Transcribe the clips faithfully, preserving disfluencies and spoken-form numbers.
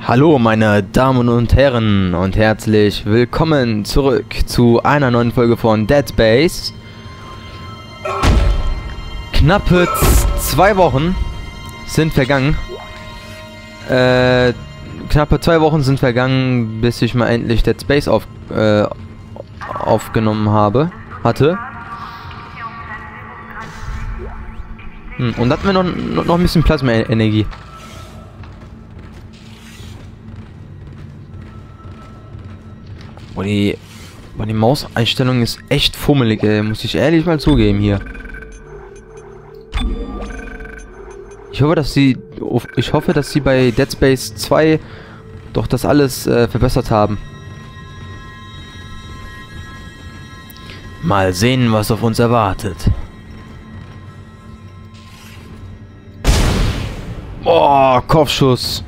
Hallo meine Damen und Herren und herzlich willkommen zurück zu einer neuen Folge von Dead Space. Knappe zwei Wochen sind vergangen. Äh, knappe zwei Wochen sind vergangen, bis ich mal endlich Dead Space auf, äh, aufgenommen habe, hatte. Hm, und hatten wir noch, noch ein bisschen Plasma-Energie. Boah, die, boah, die Mauseinstellung ist echt fummelig, ey. Muss ich ehrlich mal zugeben hier. Ich hoffe, dass sie, ich hoffe, dass sie bei Dead Space zwei doch das alles äh, verbessert haben. Mal sehen, was auf uns erwartet. Boah, Kopfschuss.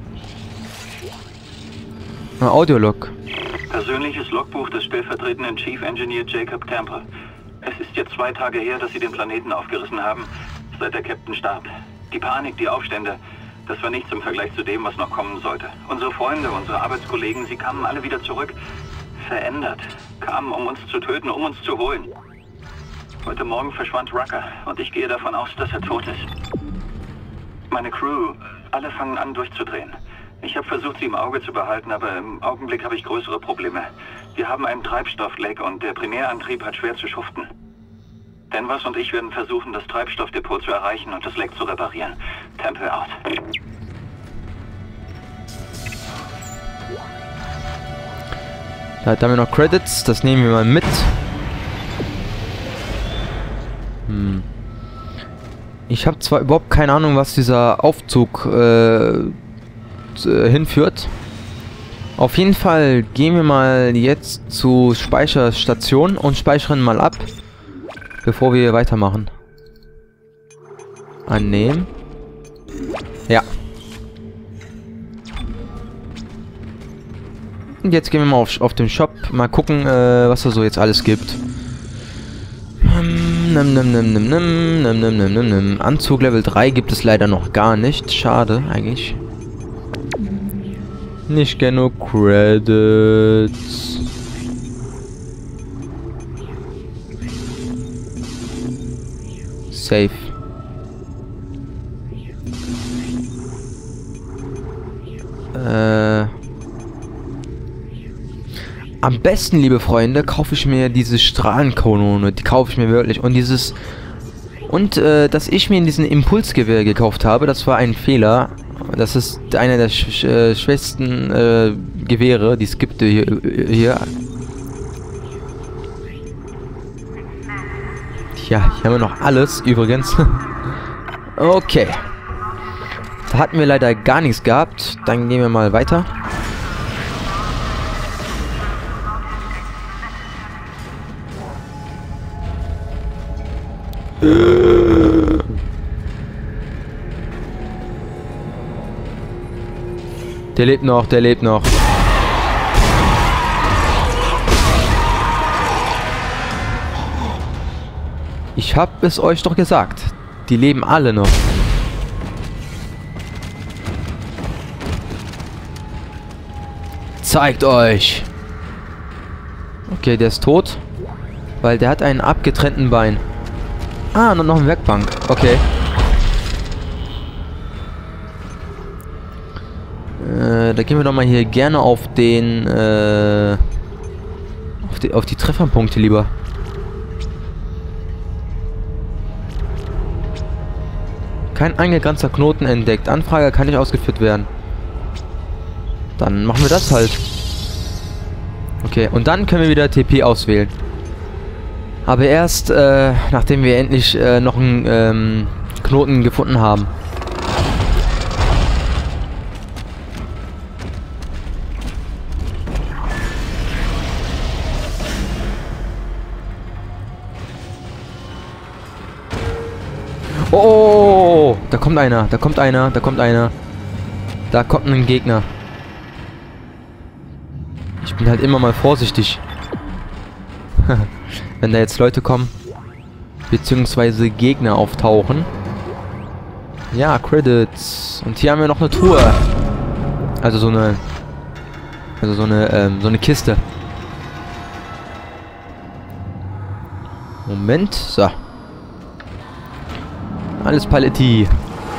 Ein Audiolog. Persönliches Logbuch des stellvertretenden Chief Engineer Jacob Temple. Es ist jetzt zwei Tage her, dass sie den Planeten aufgerissen haben, seit der Captain starb. Die Panik, die Aufstände, das war nichts im Vergleich zu dem, was noch kommen sollte. Unsere Freunde, unsere Arbeitskollegen, sie kamen alle wieder zurück. Verändert. Kamen, um uns zu töten, um uns zu holen. Heute Morgen verschwand Rucker und ich gehe davon aus, dass er tot ist. Meine Crew, alle fangen an durchzudrehen. Ich habe versucht, sie im Auge zu behalten, aber im Augenblick habe ich größere Probleme. Wir haben einen Treibstoffleck und der Primärantrieb hat schwer zu schuften. Danvers und ich werden versuchen, das Treibstoffdepot zu erreichen und das Leck zu reparieren. Temple out. Da haben wir noch Credits, das nehmen wir mal mit. Hm. Ich habe zwar überhaupt keine Ahnung, was dieser Aufzug äh, hinführt. Auf jeden Fall gehen wir mal jetzt zur Speicherstation und speichern mal ab, bevor wir weitermachen. Annehmen. Ja. Und jetzt gehen wir mal auf, auf den Shop, mal gucken, äh, was da so jetzt alles gibt. Nimm, nimm, nimm, nimm, nimm, nimm, nimm, nimm, nimm, nimm. Anzug Level drei gibt es leider noch gar nicht. Schade, eigentlich. Nicht genug Credits. Safe. Äh. Am besten, liebe Freunde, kaufe ich mir diese Strahlenkanone. Die kaufe ich mir wirklich. Und dieses... Und, äh, dass ich mir diesen Impulsgewehr gekauft habe, das war ein Fehler. Das ist einer der sch äh, schwächsten äh, Gewehre, die es gibt hier, hier. Tja, hier haben wir noch alles übrigens. Okay. Da hatten wir leider gar nichts gehabt. Dann gehen wir mal weiter. Der lebt noch, der lebt noch. Ich hab es euch doch gesagt. Die leben alle noch. Zeigt euch. Okay, der ist tot. Weil der hat einen abgetrennten Bein. Ah, und noch eine Werkbank. Okay. Äh, da gehen wir doch mal hier gerne auf den, äh, auf die, auf die Trefferpunkte lieber. Kein eingegrenzter Knoten entdeckt. Anfrage kann nicht ausgeführt werden. Dann machen wir das halt. Okay, und dann können wir wieder T P auswählen. Aber erst, äh, nachdem wir endlich äh, noch einen ähm, Knoten gefunden haben. Oh, da kommt einer, da kommt einer, da kommt einer. Da kommt ein Gegner. Ich bin halt immer mal vorsichtig. Wenn da jetzt Leute kommen, beziehungsweise Gegner auftauchen. Ja, Credits. Und hier haben wir noch eine Truhe. Also so eine... Also so eine, ähm, so eine Kiste. Moment, so. Alles Paletti.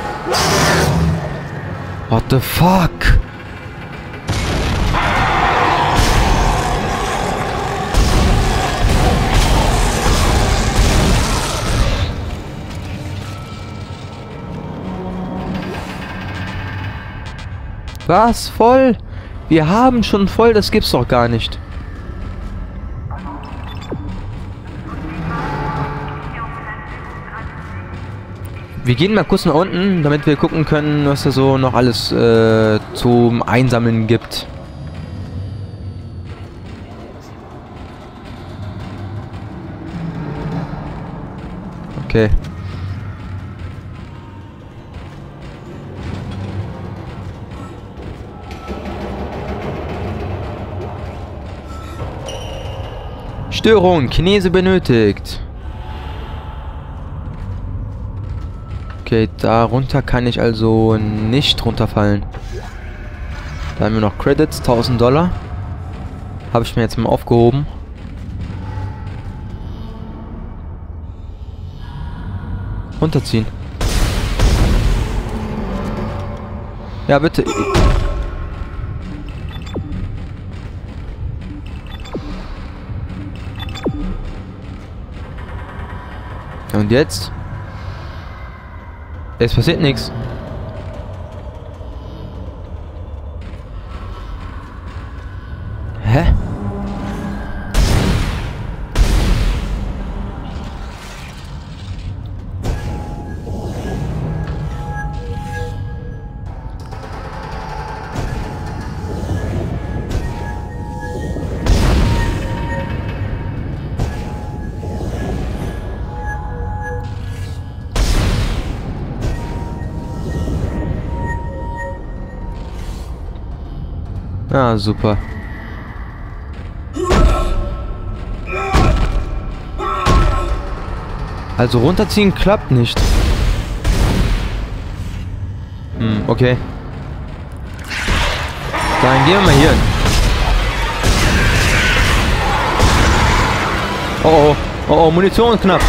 What the fuck? Was? Voll? Wir haben schon voll? Das gibt's doch gar nicht. Wir gehen mal kurz nach unten, damit wir gucken können, was da so noch alles äh, zum Einsammeln gibt. Okay. Störung, Chinese benötigt. Okay, darunter kann ich also nicht runterfallen. Da haben wir noch Credits, tausend Dollar. Habe ich mir jetzt mal aufgehoben. Runterziehen. Ja, bitte. Und jetzt? Es passiert nichts. Hä? Ah, super. Also runterziehen klappt nicht. Hm, okay. Dann gehen wir mal hier hin. Oh oh, oh oh, Munition knapp.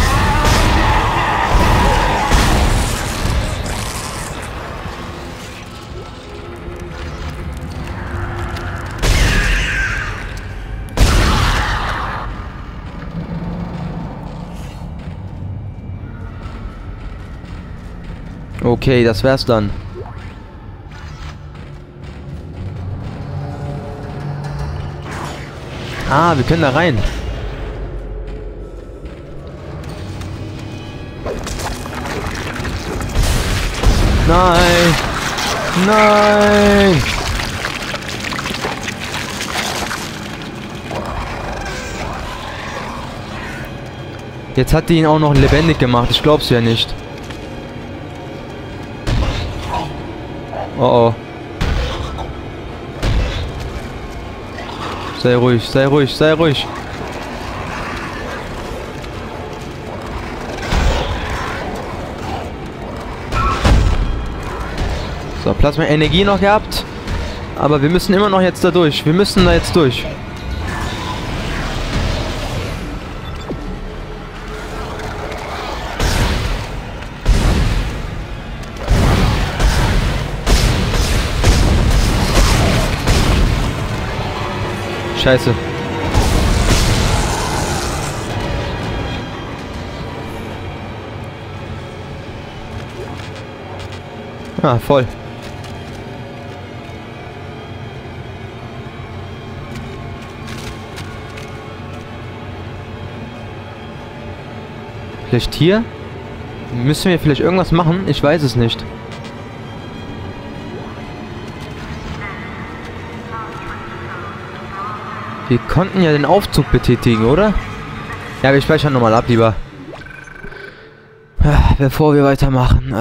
Okay, das wär's dann. Ah, wir können da rein. Nein! Nein! Jetzt hat die ihn auch noch lebendig gemacht. Ich glaub's ja nicht. Oh oh. Sei ruhig, sei ruhig, sei ruhig. So, Plasma Energie noch gehabt. Aber wir müssen immer noch jetzt da durch. Wir müssen da jetzt durch. Scheiße. Ah, voll. Vielleicht hier? Müssen wir vielleicht irgendwas machen? Ich weiß es nicht. Wir konnten ja den Aufzug betätigen, oder? Ja, wir speichern nochmal ab, lieber. Bevor wir weitermachen.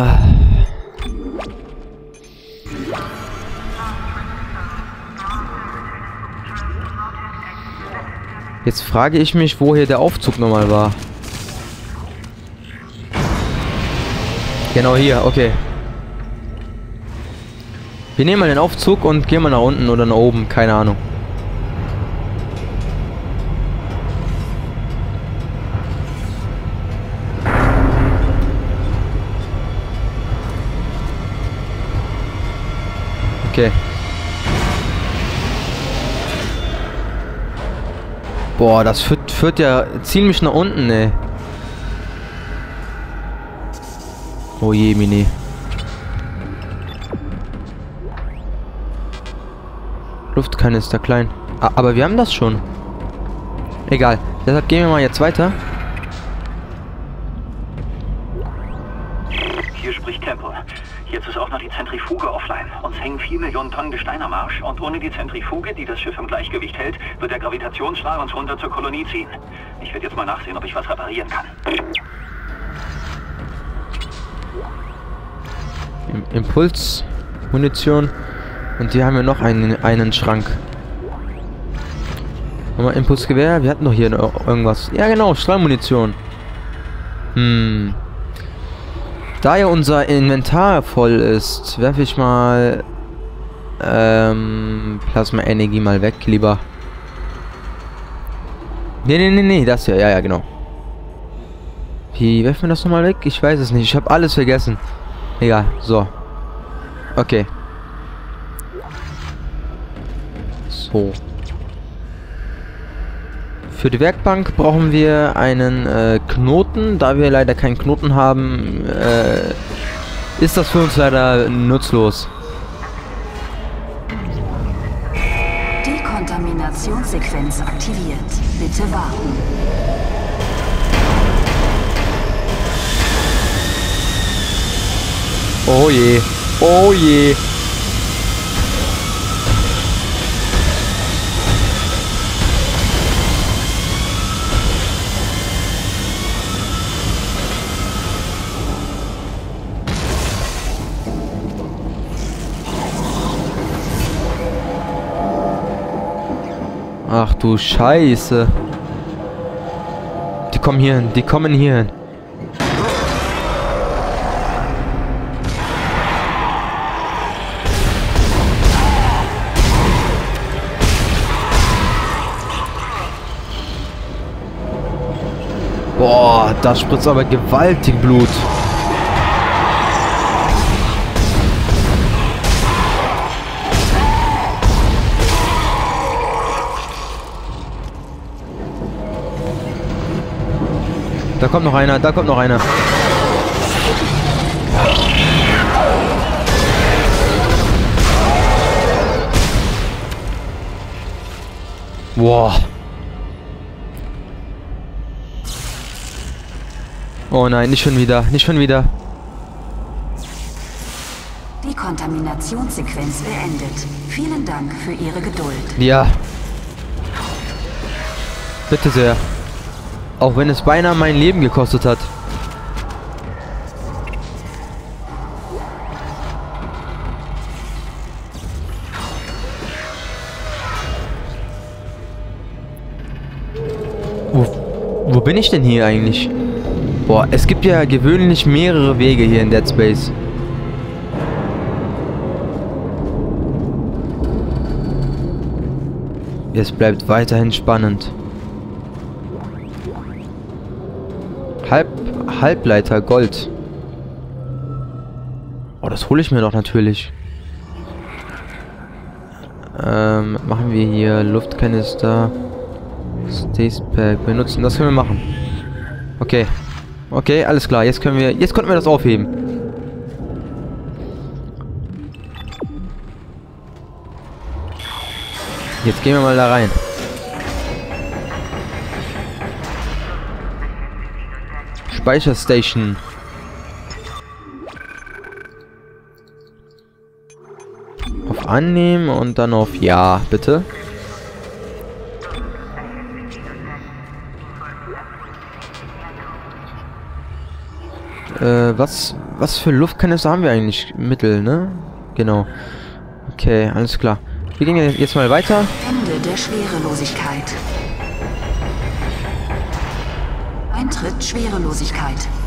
Jetzt frage ich mich, wo hier der Aufzug nochmal war. Genau hier, okay. Wir nehmen mal den Aufzug und gehen mal nach unten oder nach oben. Keine Ahnung. Okay. Boah, das führt, führt ja ziemlich nach unten, ey. Oh je, Mini. Luftkanister klein. Ah, aber wir haben das schon. Egal. Deshalb gehen wir mal jetzt weiter. Hier spricht Temple. Jetzt ist auch noch die Zentrifuge offline. Uns hängen vier Millionen Tonnen Gestein am Arsch und ohne die Zentrifuge, die das Schiff im Gleichgewicht hält, wird der Gravitationsstrahl uns runter zur Kolonie ziehen. Ich werde jetzt mal nachsehen, ob ich was reparieren kann. Im Impuls, Munition. Und hier haben wir noch einen, einen Schrank. Nochmal Impulsgewehr. Wir hatten doch hier noch irgendwas. Ja genau, Strahlmunition. Hm. Da ja unser Inventar voll ist, werfe ich mal ähm, Plasma-Energie mal weg, lieber. Nee, nee, nee, nee, das hier. Ja, ja, genau. Wie werfen wir das nochmal weg? Ich weiß es nicht. Ich habe alles vergessen. Egal, so. Okay. So. Für die Werkbank brauchen wir einen äh, Knoten. Da wir leider keinen Knoten haben, äh, ist das für uns leider nutzlos. Dekontaminationssequenz aktiviert. Bitte warten. Oh je. Oh je. Ach du Scheiße. Die kommen hier hin, die kommen hier hin. Boah, da spritzt aber gewaltig Blut. Da kommt noch einer, da kommt noch einer. Boah. Oh nein, nicht schon wieder, nicht schon wieder. Die Kontaminationssequenz beendet. Vielen Dank für Ihre Geduld. Ja. Bitte sehr. Auch wenn es beinahe mein Leben gekostet hat. Wo, wo bin ich denn hier eigentlich? Boah, es gibt ja gewöhnlich mehrere Wege hier in Dead Space. Es bleibt weiterhin spannend. Halb, Halbleiter Gold. Oh, das hole ich mir doch natürlich. Ähm, machen wir hier Luftkanister. Stace Pack benutzen. Das können wir machen. Okay. Okay, alles klar. Jetzt können wir. Jetzt konnten wir das aufheben. Jetzt gehen wir mal da rein. Speicherstation. Auf Annehmen und dann auf Ja, bitte. Äh, was, was für Luftkanister haben wir eigentlich? Mittel, ne? Genau. Okay, alles klar. Wir gehen jetzt mal weiter. Ende der Schwerelosigkeit. Eintritt Schwerelosigkeit.